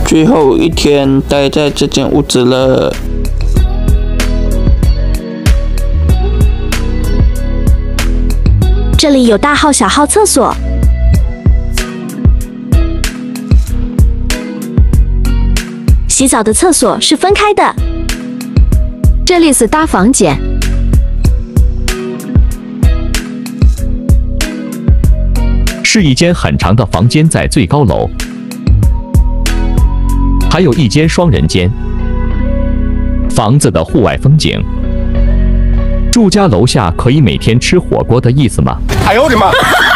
最后一天待在这间屋子了。 这里有大号、小号厕所。洗澡的厕所是分开的。 这里是大房间。 是一间很长的房间，在最高楼，还有一间双人间。房子的户外风景，住家楼下可以每天吃火锅的意思吗？ 哎呦我的妈！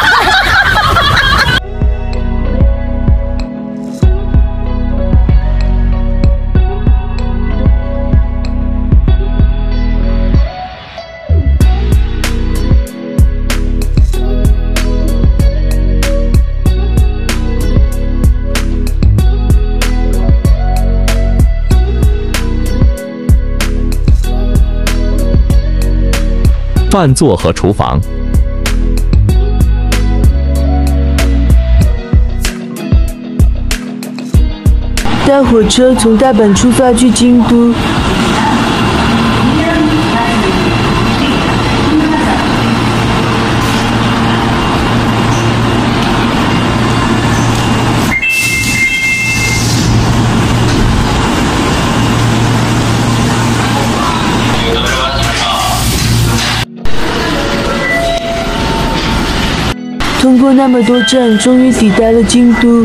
饭座和厨房。 搭火车从大阪出发去京都。通过那么多站，终于抵达了京都。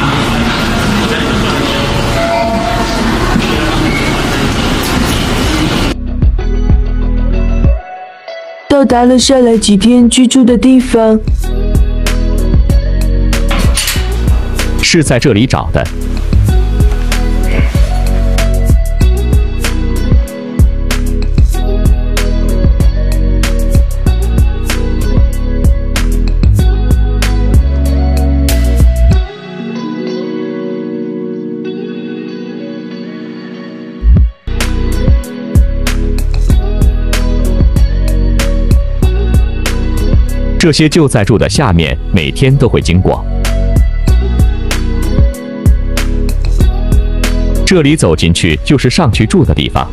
到达了下来几天居住的地方， 是在这里找的。这些就在住的下面，每天都会经过。这里走进去就是上去住的地方。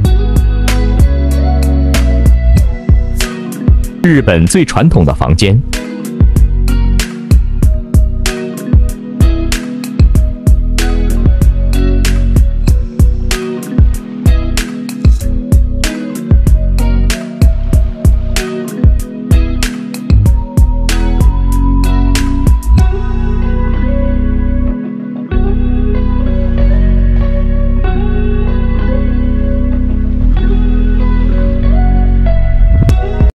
日本最传统的房间。